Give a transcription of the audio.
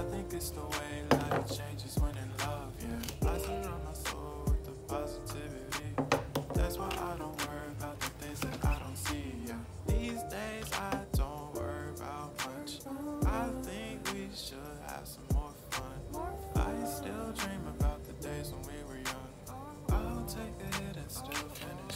think it's the way life changes when in love, yeah. I surround my soul with the positivity. That's why I don't worry about the things that I don't see, yeah. These days I don't worry about much. I think we should have some more fun. I still dream about the days when we were young. I'll take a hit and still finish